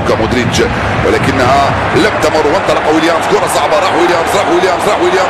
لوكا مودريتش ولكنها لم تمر وانطلق ويليامز. كرة صعبة، راح ويليامز